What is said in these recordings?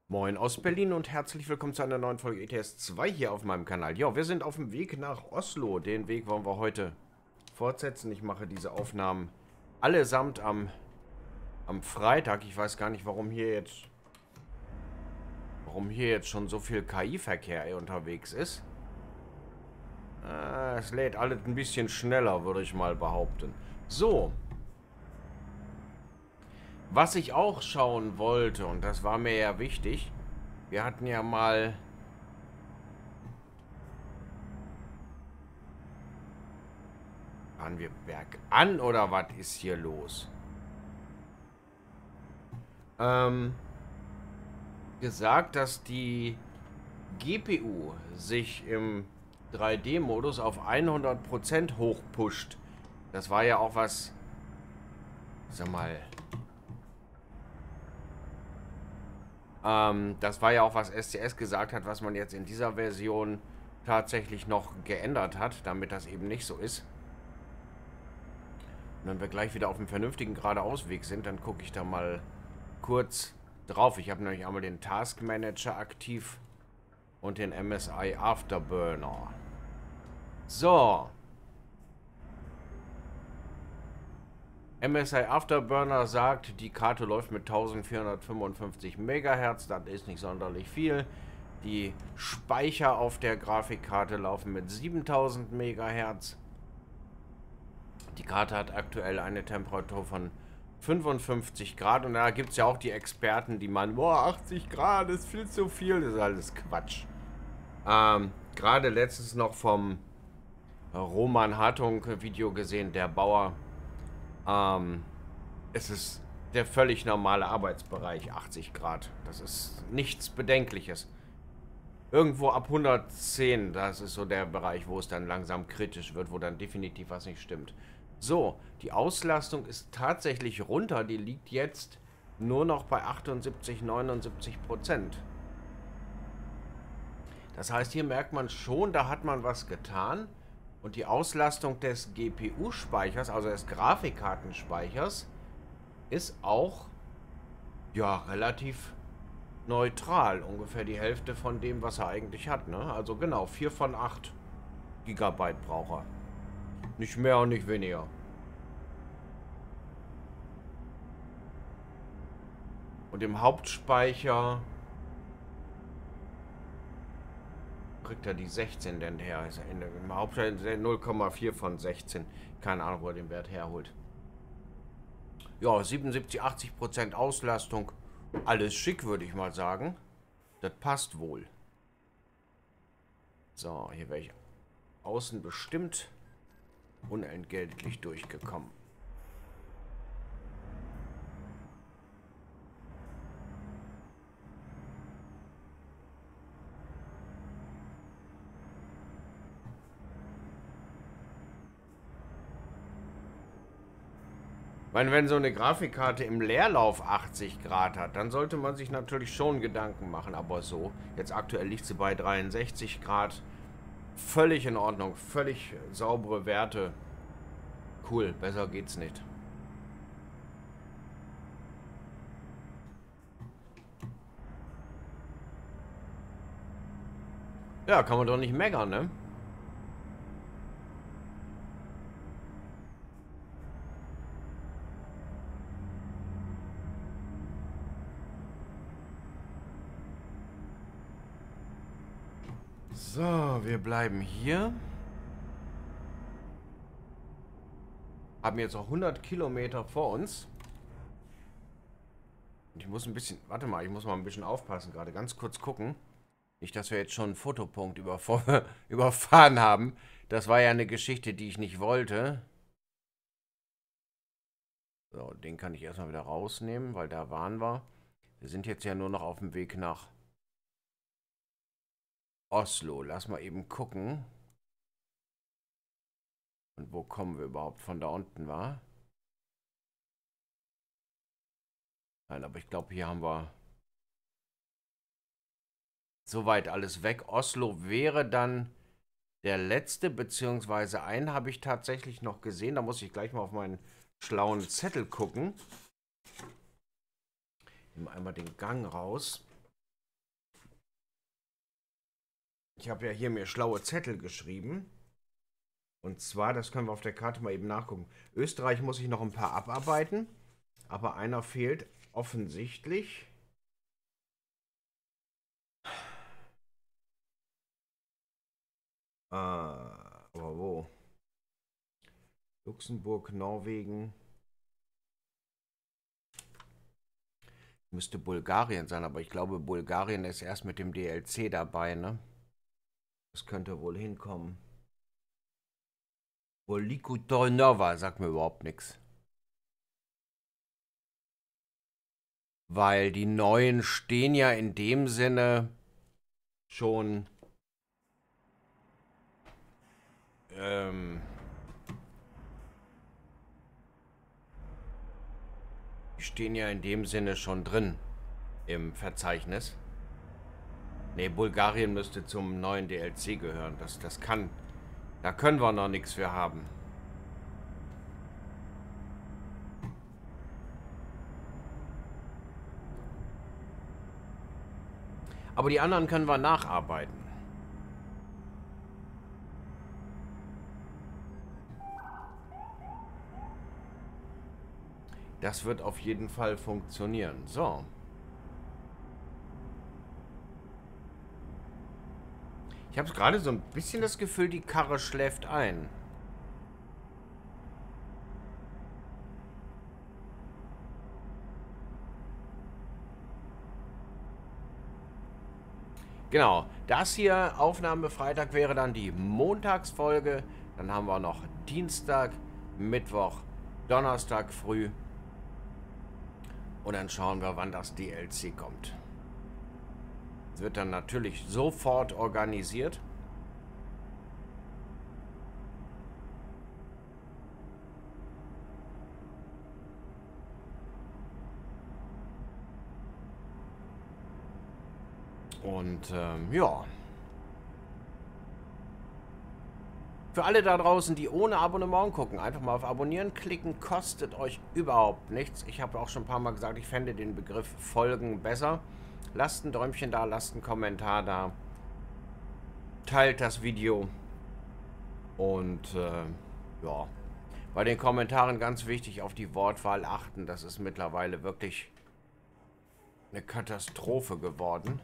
Moin aus Berlin und herzlich willkommen zu einer neuen Folge ETS 2 hier auf meinem Kanal. Ja, wir sind auf dem Weg nach Oslo. Den Weg wollen wir heute fortsetzen. Ich mache diese Aufnahmen allesamt am Freitag. Ich weiß gar nicht, warum hier jetzt schon so viel KI-Verkehr unterwegs ist. Es lädt alles ein bisschen schneller, würde ich mal behaupten. So, was ich auch schauen wollte, und das war mir ja wichtig, wir hatten ja mal... Fahren wir bergan oder was ist hier los? Ähm, gesagt, dass die GPU sich im 3D-Modus auf 100% hochpusht. Das war ja auch was, sag mal, das war ja auch was SCS gesagt hat, was man jetzt in dieser Version tatsächlich noch geändert hat, damit das eben nicht so ist. Und wenn wir gleich wieder auf einem vernünftigen geradeausweg sind, dann gucke ich da mal kurz drauf. Ich habe nämlich einmal den Task Manager aktiv und den MSI Afterburner. So. MSI Afterburner sagt, die Karte läuft mit 1455 MHz. Das ist nicht sonderlich viel. Die Speicher auf der Grafikkarte laufen mit 7000 MHz. Die Karte hat aktuell eine Temperatur von 55 Grad. Und da gibt es ja auch die Experten, die meinen, boah, 80 Grad ist viel zu viel. Das ist alles Quatsch. Gerade letztens noch vom Roman Hartung Video gesehen, der Bauer. Es ist der völlig normale Arbeitsbereich, 80 Grad. Das ist nichts Bedenkliches. Irgendwo ab 110, das ist so der Bereich, wo es dann langsam kritisch wird, wo dann definitiv was nicht stimmt. So, die Auslastung ist tatsächlich runter. Die liegt jetzt nur noch bei 78, 79%. Das heißt, hier merkt man schon, da hat man was getan. Und die Auslastung des GPU-Speichers, also des Grafikkartenspeichers, ist auch, ja, relativ neutral. Ungefähr die Hälfte von dem, was er eigentlich hat, ne? Also genau, 4 von 8 Gigabyte braucht er. Nicht mehr und nicht weniger. Und im Hauptspeicher kriegt er die 16 denn her. Ist er im Hauptspeicher 0,4 von 16. Keine Ahnung, wo er den Wert herholt. Ja, 77, 80% Auslastung. Alles schick, würde ich mal sagen. Das passt wohl. So, hier wäre ich außen bestimmt unentgeltlich durchgekommen. Ich meine, wenn so eine Grafikkarte im Leerlauf 80 Grad hat, dann sollte man sich natürlich schon Gedanken machen. Aber so, jetzt aktuell liegt sie bei 63 Grad. Völlig in Ordnung, völlig saubere Werte. Cool, besser geht's nicht. Ja, kann man doch nicht meckern, ne? So, wir bleiben hier. Haben jetzt auch 100 Kilometer vor uns. Und ich muss ein bisschen, warte mal, ich muss mal ein bisschen aufpassen gerade. Ganz kurz gucken. Nicht, dass wir jetzt schon einen Fotopunkt überfahren haben. Das war ja eine Geschichte, die ich nicht wollte. So, den kann ich erstmal wieder rausnehmen, weil da waren wir. Wir sind jetzt ja nur noch auf dem Weg nach Oslo. Lass mal eben gucken. Und wo kommen wir überhaupt von da unten, war? Nein, aber ich glaube, hier haben wir soweit alles weg. Oslo wäre dann der letzte, beziehungsweise einen habe ich tatsächlich noch gesehen. Da muss ich gleich mal auf meinen schlauen Zettel gucken. Nehmen einmal den Gang raus. Ich habe ja hier mir schlaue Zettel geschrieben. Und zwar, das können wir auf der Karte mal eben nachgucken. Österreich muss ich noch ein paar abarbeiten. Aber einer fehlt offensichtlich. Aber wo? Luxemburg, Norwegen. Müsste Bulgarien sein, aber ich glaube, Bulgarien ist erst mit dem DLC dabei, ne? Das könnte wohl hinkommen. Nova sagt mir überhaupt nichts. Weil die neuen stehen ja in dem Sinne schon die stehen ja in dem Sinne schon drin im Verzeichnis. Ne, Bulgarien müsste zum neuen DLC gehören. Das kann. Da können wir noch nichts für haben. Aber die anderen können wir nacharbeiten. Das wird auf jeden Fall funktionieren. So. Ich habe gerade so ein bisschen das Gefühl, die Karre schläft ein. Genau, das hier, Aufnahme Freitag, wäre dann die Montagsfolge. Dann haben wir noch Dienstag, Mittwoch, Donnerstag früh. Und dann schauen wir, wann das DLC kommt. Es wird dann natürlich sofort organisiert. Und ja. Für alle da draußen, die ohne Abonnement gucken, einfach mal auf Abonnieren klicken, kostet euch überhaupt nichts. Ich habe auch schon ein paar Mal gesagt, ich fände den Begriff Folgen besser. Lasst ein Däumchen da, lasst einen Kommentar da. Teilt das Video. Und ja, bei den Kommentaren ganz wichtig auf die Wortwahl achten. Das ist mittlerweile wirklich eine Katastrophe geworden.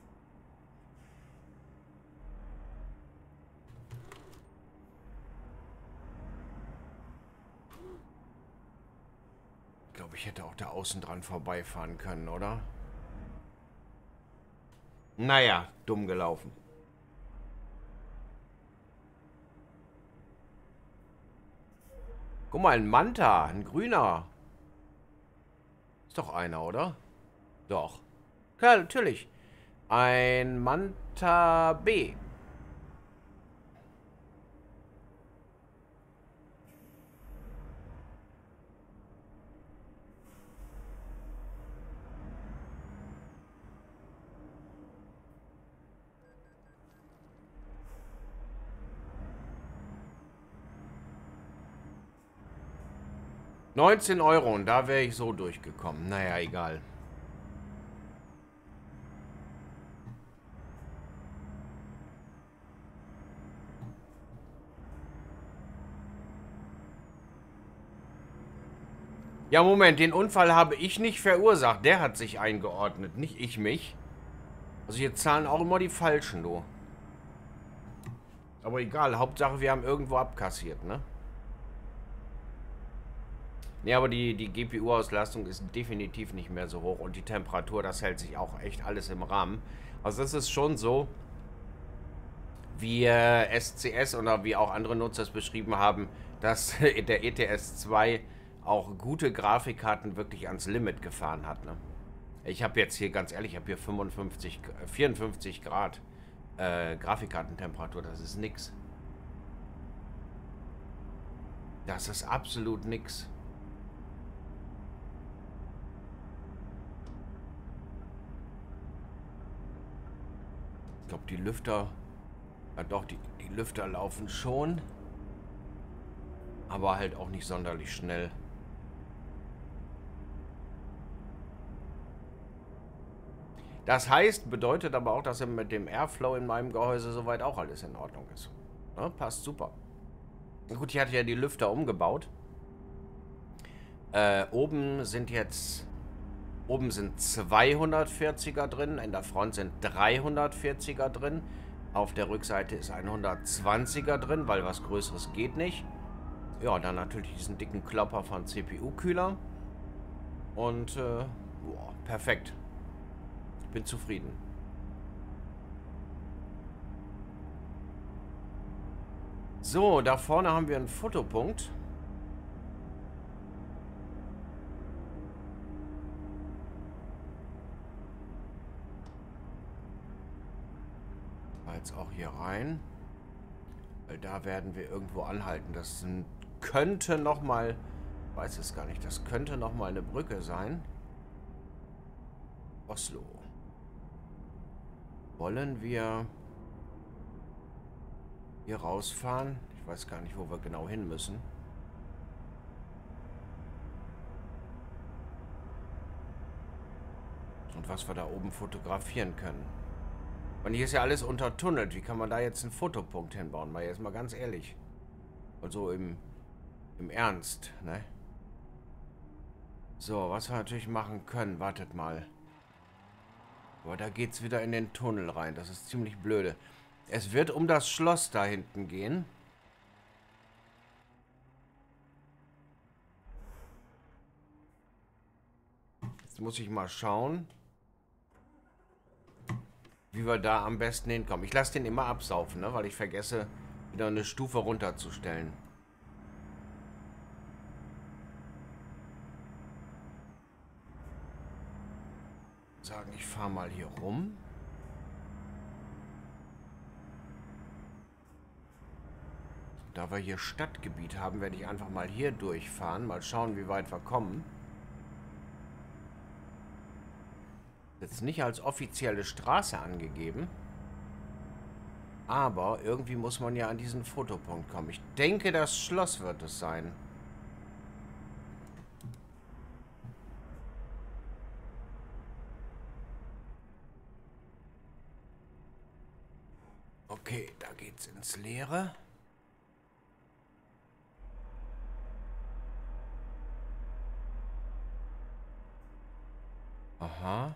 Ich glaube, ich hätte auch da außen dran vorbeifahren können, oder? Naja, dumm gelaufen. Guck mal, ein Manta, ein grüner. Ist doch einer, oder? Doch. Klar, natürlich. Ein Manta B. €19 und da wäre ich so durchgekommen. Naja, egal. Ja, Moment, den Unfall habe ich nicht verursacht. Der hat sich eingeordnet, nicht ich mich. Also hier zahlen auch immer die Falschen, du. Aber egal, Hauptsache wir haben irgendwo abkassiert, ne? Ne, aber die GPU-Auslastung ist definitiv nicht mehr so hoch. Und die Temperatur, das hält sich auch echt alles im Rahmen. Also das ist schon so, wie SCS oder wie auch andere Nutzer es beschrieben haben, dass der ETS 2 auch gute Grafikkarten wirklich ans Limit gefahren hat, ne? Ich habe jetzt hier, ganz ehrlich, ich habe hier 54 Grad Grafikkartentemperatur. Das ist nix. Das ist absolut nix. Ich glaube, die Lüfter... Ja doch, die Lüfter laufen schon. Aber halt auch nicht sonderlich schnell. Das heißt, bedeutet aber auch, dass mit dem Airflow in meinem Gehäuse soweit auch alles in Ordnung ist. Ja, passt super. Gut, ich hatte ja die Lüfter umgebaut. Oben sind 240er drin, in der Front sind 340er drin. Auf der Rückseite ist ein 120er drin, weil was Größeres geht nicht. Ja, dann natürlich diesen dicken Klopper von CPU-Kühler. Und, boah, perfekt. Ich bin zufrieden. So, da vorne haben wir einen Fotopunkt. Jetzt auch hier rein. Weil da werden wir irgendwo anhalten. Das könnte nochmal, weiß es gar nicht, das könnte nochmal eine Brücke sein. Oslo. Wollen wir hier rausfahren? Ich weiß gar nicht, wo wir genau hin müssen. Und was wir da oben fotografieren können. Und hier ist ja alles untertunnelt. Wie kann man da jetzt einen Fotopunkt hinbauen? Mal jetzt mal ganz ehrlich. Also im Ernst, ne? So, was wir natürlich machen können. Wartet mal. Aber da geht's wieder in den Tunnel rein. Das ist ziemlich blöde. Es wird um das Schloss da hinten gehen. Jetzt muss ich mal schauen, wie wir da am besten hinkommen. Ich lasse den immer absaufen, ne? Weil ich vergesse, wieder eine Stufe runterzustellen. Sagen, ich fahre mal hier rum. Da wir hier Stadtgebiet haben, werde ich einfach mal hier durchfahren. Mal schauen, wie weit wir kommen. Jetzt nicht als offizielle Straße angegeben. Aber irgendwie muss man ja an diesen Fotopunkt kommen. Ich denke, das Schloss wird es sein. Okay, da geht's ins Leere. Aha.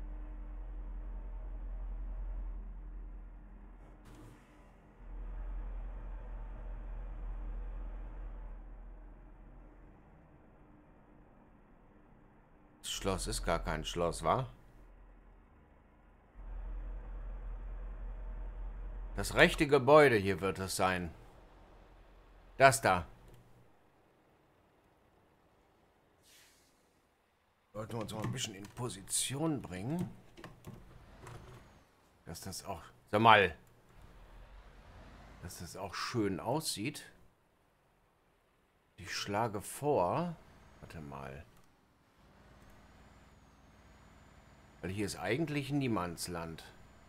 Das Schloss ist gar kein Schloss, wa? Das rechte Gebäude hier wird es sein. Das da. Sollten wir uns mal ein bisschen in Position bringen. Dass das auch... Sag mal. Dass das auch schön aussieht. Ich schlage vor... Warte mal. Weil hier ist eigentlich Niemandsland.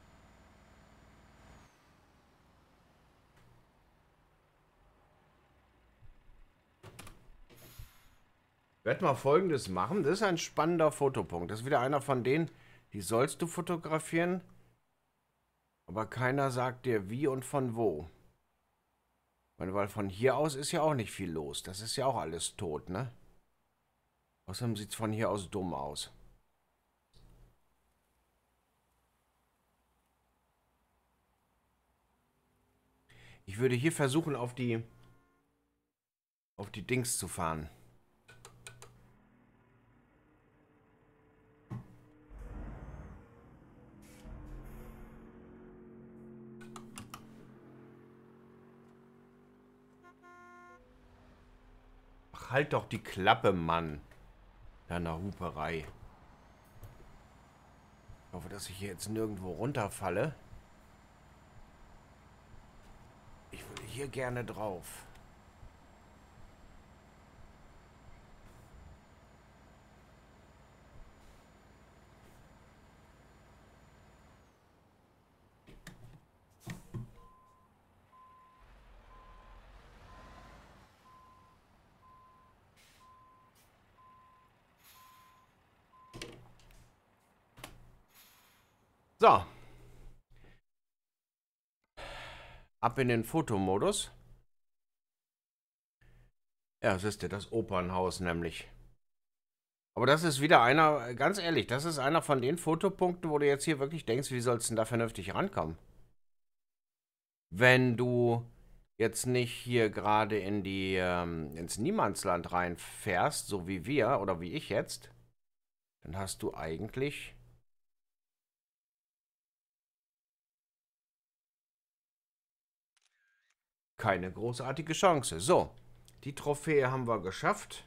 Ich werde mal Folgendes machen. Das ist ein spannender Fotopunkt. Das ist wieder einer von denen, die sollst du fotografieren. Aber keiner sagt dir wie und von wo. Weil von hier aus ist ja auch nicht viel los. Das ist ja auch alles tot, ne? Außerdem sieht es von hier aus dumm aus. Ich würde hier versuchen, auf die Dings zu fahren. Ach, halt doch die Klappe, Mann. Deiner Huperei. Ich hoffe, dass ich hier jetzt nirgendwo runterfalle. Ich würde hier gerne drauf. So, ab in den Fotomodus. Ja, siehst du, das Opernhaus nämlich. Aber das ist wieder einer, ganz ehrlich, das ist einer von den Fotopunkten, wo du jetzt hier wirklich denkst, wie sollst du denn da vernünftig rankommen? Wenn du jetzt nicht hier gerade in ins Niemandsland reinfährst, so wie wir oder wie ich jetzt, dann hast du eigentlich keine großartige Chance. So, die Trophäe haben wir geschafft.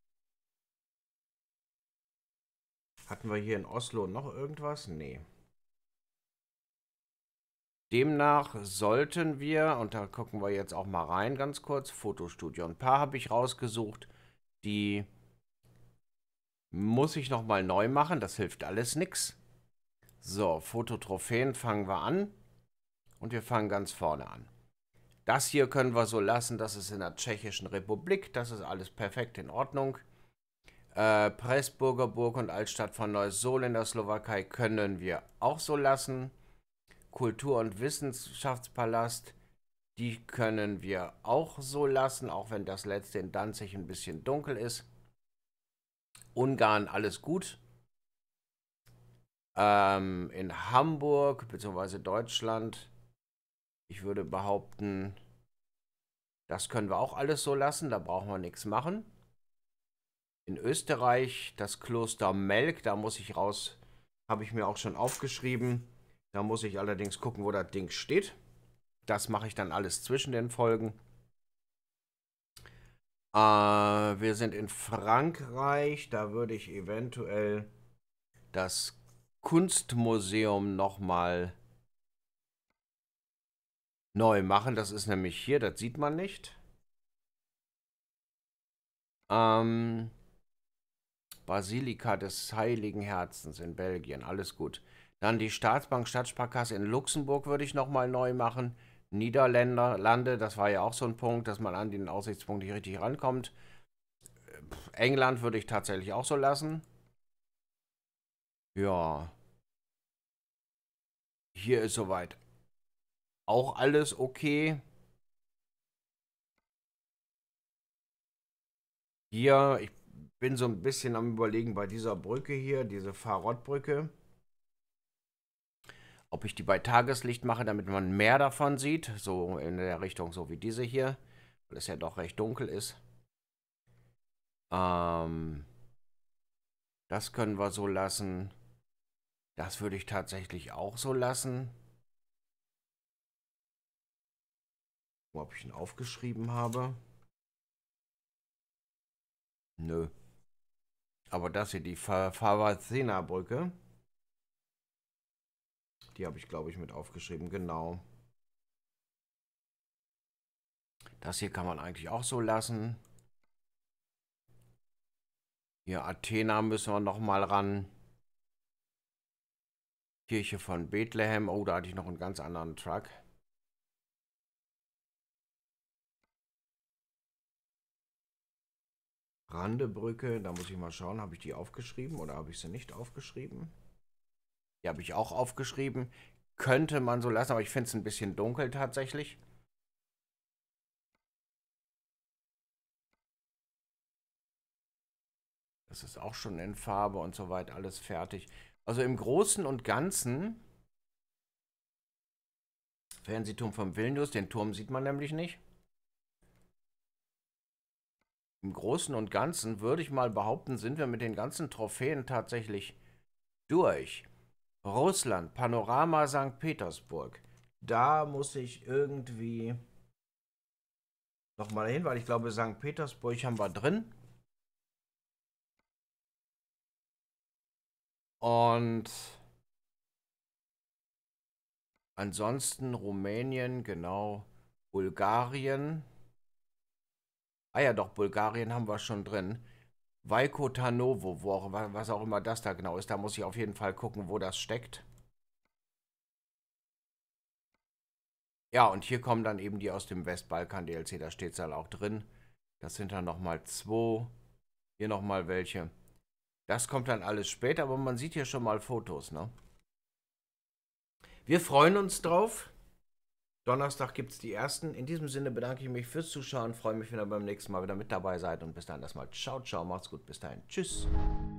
Hatten wir hier in Oslo noch irgendwas? Nee. Demnach sollten wir, und da gucken wir jetzt auch mal rein ganz kurz, Fotostudio. Ein paar habe ich rausgesucht, die muss ich nochmal neu machen, das hilft alles nichts. So, Fototrophäen fangen wir an und wir fangen ganz vorne an. Das hier können wir so lassen, das ist in der Tschechischen Republik, das ist alles perfekt in Ordnung. Pressburger Burg und Altstadt von Neusohl in der Slowakei können wir auch so lassen. Kultur- und Wissenschaftspalast, die können wir auch so lassen, auch wenn das letzte in Danzig ein bisschen dunkel ist. Ungarn, alles gut. In Hamburg bzw. Deutschland, ich würde behaupten, das können wir auch alles so lassen, da brauchen wir nichts machen. In Österreich das Kloster Melk, da muss ich raus, habe ich mir auch schon aufgeschrieben. Da muss ich allerdings gucken, wo das Ding steht. Das mache ich dann alles zwischen den Folgen. Wir sind in Frankreich, da würde ich eventuell das Kunstmuseum nochmal neu machen. Das ist nämlich hier, das sieht man nicht. Basilika des Heiligen Herzens in Belgien, alles gut. Dann die Staatsbank Stadtsparkasse in Luxemburg würde ich nochmal neu machen. Niederlande, das war ja auch so ein Punkt, dass man an den Aussichtspunkt nicht richtig rankommt. England würde ich tatsächlich auch so lassen. Ja. Hier ist soweit auch alles okay. Hier, ich bin so ein bisschen am Überlegen bei dieser Brücke hier, diese Fahrradbrücke, ob ich die bei Tageslicht mache, damit man mehr davon sieht. So in der Richtung, so wie diese hier, weil es ja doch recht dunkel ist. Das können wir so lassen. Das würde ich tatsächlich auch so lassen. Ob ich ihn aufgeschrieben habe? Nö. Aber das hier, die Favazena-Brücke, die habe ich, glaube ich, mit aufgeschrieben. Genau. Das hier kann man eigentlich auch so lassen. Hier Athena müssen wir nochmal ran. Kirche von Bethlehem. Oh, da hatte ich noch einen ganz anderen Truck. Randebrücke, da muss ich mal schauen, habe ich die aufgeschrieben oder habe ich sie nicht aufgeschrieben? Die habe ich auch aufgeschrieben. Könnte man so lassen, aber ich finde es ein bisschen dunkel tatsächlich. Das ist auch schon in Farbe und so weiter, alles fertig. Also im Großen und Ganzen, Fernsehturm vom Vilnius, den Turm sieht man nämlich nicht. Im Großen und Ganzen würde ich mal behaupten, sind wir mit den ganzen Trophäen tatsächlich durch. Russland, Panorama St. Petersburg. Da muss ich irgendwie nochmal hin, weil ich glaube, St. Petersburg haben wir drin. Und ansonsten Rumänien, genau. Bulgarien. Ah ja, doch, Bulgarien haben wir schon drin. Veiko Tarnovo, was auch immer das da genau ist. Da muss ich auf jeden Fall gucken, wo das steckt. Ja, und hier kommen dann eben die aus dem Westbalkan-DLC. Da steht es dann auch drin. Das sind dann nochmal 2. Hier nochmal welche. Das kommt dann alles später, aber man sieht hier schon mal Fotos, ne? Wir freuen uns drauf. Donnerstag gibt es die ersten. In diesem Sinne bedanke ich mich fürs Zuschauen. Freue mich, wenn ihr beim nächsten Mal wieder mit dabei seid. Und bis dahin erstmal ciao, ciao. Macht's gut. Bis dahin. Tschüss.